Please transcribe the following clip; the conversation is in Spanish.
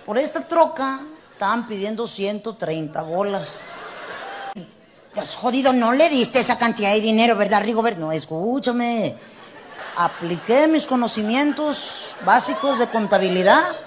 Por esta troca estaban pidiendo 130 bolas. Te has jodido, no le diste esa cantidad de dinero, ¿verdad, Rigobert? No, escúchame. Apliqué mis conocimientos básicos de contabilidad